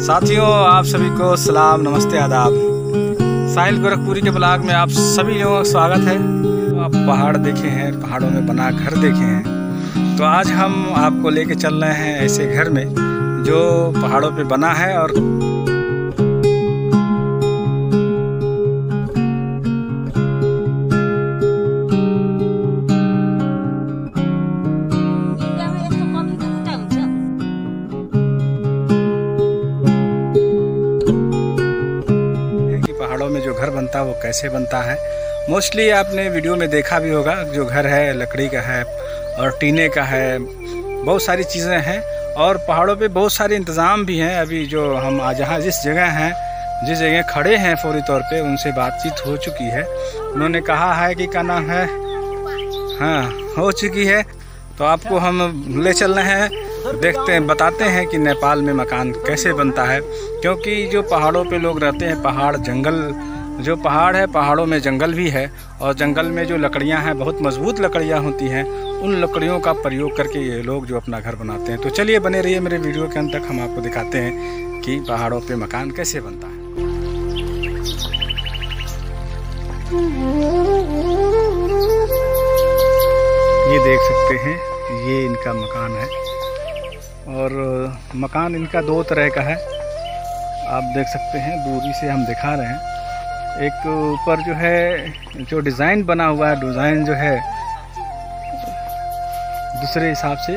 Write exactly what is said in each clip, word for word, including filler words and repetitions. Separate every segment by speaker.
Speaker 1: साथियों, आप सभी को सलाम, नमस्ते, आदाब। साहिल गोरखपुरी के ब्लॉग में आप सभी लोगों का स्वागत है। आप पहाड़ देखे हैं, पहाड़ों में बना घर देखे हैं, तो आज हम आपको लेके चल रहे हैं ऐसे घर में जो पहाड़ों पे बना है। और पहाड़ों में जो घर बनता है वो कैसे बनता है, मोस्टली आपने वीडियो में देखा भी होगा। जो घर है लकड़ी का है और टीने का है, बहुत सारी चीज़ें हैं और पहाड़ों पे बहुत सारे इंतज़ाम भी हैं। अभी जो हम आज जहाँ जिस जगह हैं, जिस जगह खड़े हैं फौरी तौर पे, उनसे बातचीत हो चुकी है। उन्होंने कहा है कि क्या नाम है, हाँ हो चुकी है। तो आपको हम ले चल रहे हैं, देखते हैं, बताते हैं कि नेपाल में मकान कैसे बनता है। क्योंकि जो पहाड़ों पे लोग रहते हैं, पहाड़ जंगल, जो पहाड़ है पहाड़ों में जंगल भी है और जंगल में जो लकड़ियां हैं बहुत मजबूत लकड़ियां होती हैं, उन लकड़ियों का प्रयोग करके ये लोग जो अपना घर बनाते हैं। तो चलिए बने रहिए मेरे वीडियो के अंत तक, हम आपको दिखाते हैं कि पहाड़ों पे मकान कैसे बनता है। ये देख सकते हैं, ये इनका मकान है और मकान इनका दो तरह का है। आप देख सकते हैं, दूरी से हम दिखा रहे हैं। एक ऊपर जो है जो डिज़ाइन बना हुआ है, डिज़ाइन जो है दूसरे हिसाब से,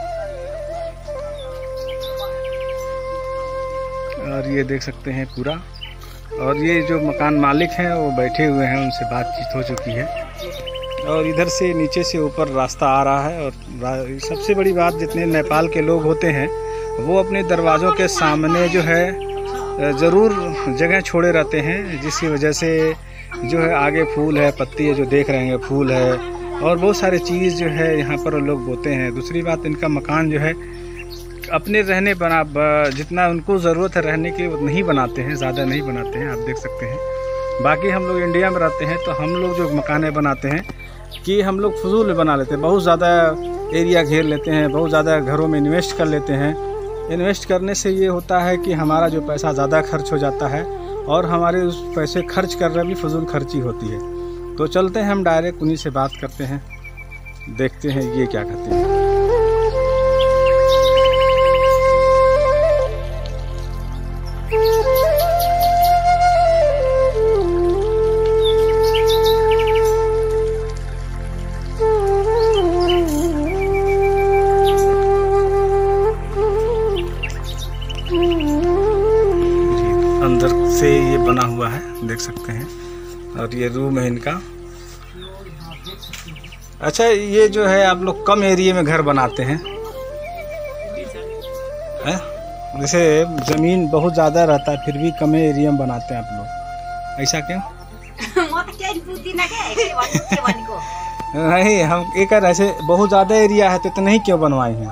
Speaker 1: और ये देख सकते हैं पूरा। और ये जो मकान मालिक हैं वो बैठे हुए हैं, उनसे बातचीत हो चुकी है। और इधर से नीचे से ऊपर रास्ता आ रहा है। और सबसे बड़ी बात, जितने नेपाल के लोग होते हैं वो अपने दरवाज़ों के सामने जो है ज़रूर जगह छोड़े रहते हैं, जिसकी वजह से जो है आगे फूल है, पत्ती है, जो देख रहे हैं फूल है, और बहुत सारे चीज़ जो है यहाँ पर लोग बोते हैं। दूसरी बात, इनका मकान जो है अपने रहने बना जितना उनको ज़रूरत है रहने की वो नहीं बनाते हैं, ज़्यादा नहीं बनाते हैं। आप देख सकते हैं। बाकी हम लोग इंडिया में रहते हैं तो हम लोग जो मकान बनाते हैं कि हम लोग फजूल बना लेते हैं, बहुत ज़्यादा एरिया घेर लेते हैं, बहुत ज़्यादा घरों में इन्वेस्ट कर लेते हैं। इन्वेस्ट करने से ये होता है कि हमारा जो पैसा ज़्यादा खर्च हो जाता है और हमारे उस पैसे खर्च कर रहे भी फजूल खर्ची होती है। तो चलते हैं, हम डायरेक्ट उन्हीं से बात करते हैं, देखते हैं ये क्या कहते हैं। अंदर से ये बना हुआ है, देख सकते हैं। और ये रूम है इनका। अच्छा, ये जो है आप लोग कम एरिया में घर बनाते हैं, है? जैसे जमीन बहुत ज़्यादा रहता है फिर भी कम एरिया में बनाते हैं आप लोग, ऐसा क्यों? नहीं, हम एक ऐसे बहुत ज़्यादा एरिया है तो इतना ही क्यों बनवाए हैं?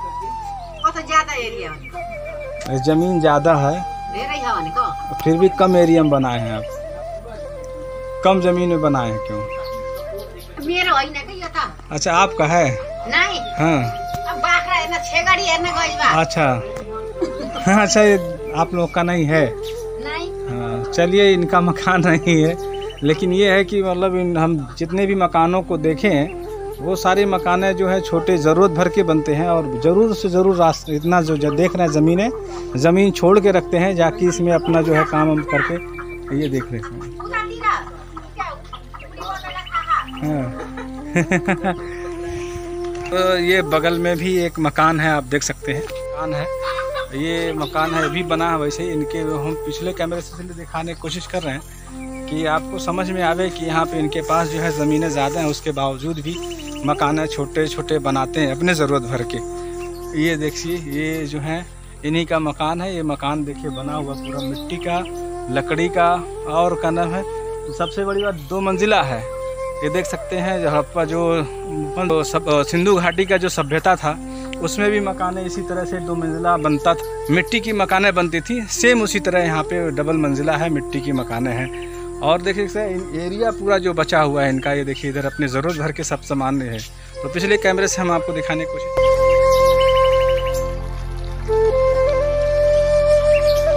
Speaker 1: जमीन ज़्यादा है फिर भी कम एरिया में बनाए हैं आप, कम जमीन में बनाए हैं क्यों? मेरा अच्छा, आपका है? नहीं। हाँ। अच्छा हाँ, अच्छा, आप लोग का नहीं है? नहीं। हाँ, चलिए, इनका मकान नहीं है, लेकिन ये है कि मतलब हम जितने भी मकानों को देखे हैं वो सारे मकान जो है छोटे ज़रूरत भर के बनते हैं और ज़रूर से ज़रूर रास्ता इतना जो देख रहे हैं ज़मीनें ज़मीन छोड़ के रखते हैं, जाके इसमें अपना जो है काम करके ये देख रहे हैं। हाँ। तो ये बगल में भी एक मकान है, आप देख सकते हैं, मकान है, ये मकान है अभी बना है। वैसे ही इनके हम पिछले कैमरे से दिखाने की कोशिश कर रहे हैं कि आपको समझ में आवे कि यहाँ पे इनके पास जो है ज़मीनें ज़्यादा हैं, उसके बावजूद भी मकान छोटे छोटे बनाते हैं अपने ज़रूरत भर के। ये देखिए, ये जो है इन्हीं का मकान है। ये मकान देखिए बना हुआ पूरा मिट्टी का, लकड़ी का, और का नाम है, सबसे बड़ी बात दो मंजिला है। ये देख सकते हैं, हड़प्पा जो सिंधु घाटी का जो सभ्यता था उसमें भी मकानें इसी तरह से दो मंजिला बनता था, मिट्टी की मकानें बनती थी। सेम उसी तरह यहाँ पे डबल मंजिला है, मिट्टी की मकानें हैं। और देखिए एरिया पूरा जो बचा हुआ है इनका, ये देखिए इधर अपने ज़रूरत भर के सब सामान है। तो पिछले कैमरे से हम आपको दिखाने की कोशिश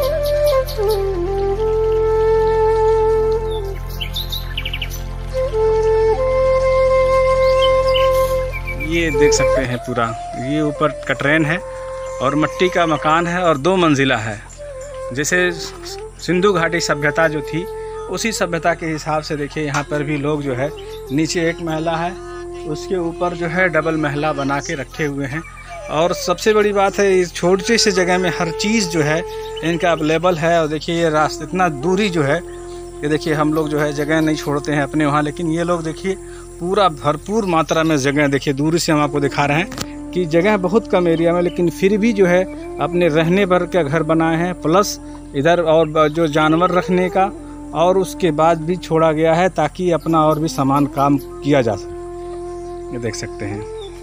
Speaker 1: हैं पूरा। ये ऊपर का ट्रेन है और मिट्टी का मकान है और दो मंजिला है। जैसे सिंधु घाटी सभ्यता जो थी उसी सभ्यता के हिसाब से देखिए यहाँ पर भी लोग जो है नीचे एक महला है, उसके ऊपर जो है डबल महला बना के रखे हुए हैं। और सबसे बड़ी बात है इस छोटे से जगह में हर चीज़ जो है इनका अवेलेबल है। और देखिए ये रास्ता इतना दूरी जो है, ये देखिए हम लोग जो है जगह नहीं छोड़ते हैं अपने वहाँ, लेकिन ये लोग देखिए पूरा भरपूर मात्रा में जगह, देखिए दूरी से हम आपको दिखा रहे हैं कि जगह बहुत कम एरिया में, लेकिन फिर भी जो है अपने रहने भर का घर बनाए हैं, प्लस इधर और जो जानवर रखने का, और उसके बाद भी छोड़ा गया है ताकि अपना और भी सामान काम किया जा सके। ये देख सकते हैं।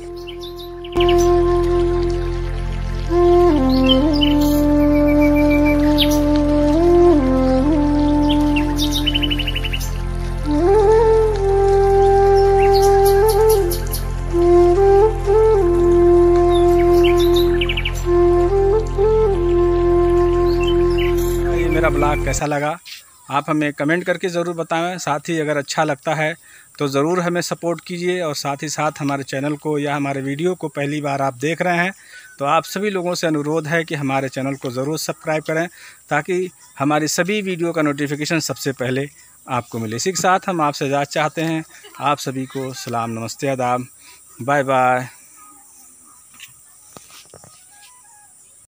Speaker 1: मेरा ब्लॉग कैसा लगा आप हमें कमेंट करके ज़रूर बताएं। साथ ही अगर अच्छा लगता है तो ज़रूर हमें सपोर्ट कीजिए, और साथ ही साथ हमारे चैनल को या हमारे वीडियो को पहली बार आप देख रहे हैं तो आप सभी लोगों से अनुरोध है कि हमारे चैनल को ज़रूर सब्सक्राइब करें ताकि हमारी सभी वीडियो का नोटिफिकेशन सबसे पहले आपको मिले। इसी के साथ हम आपसे इजाज़त चाहते हैं। आप सभी को सलाम, नमस्ते, आदाब, बाय बाय।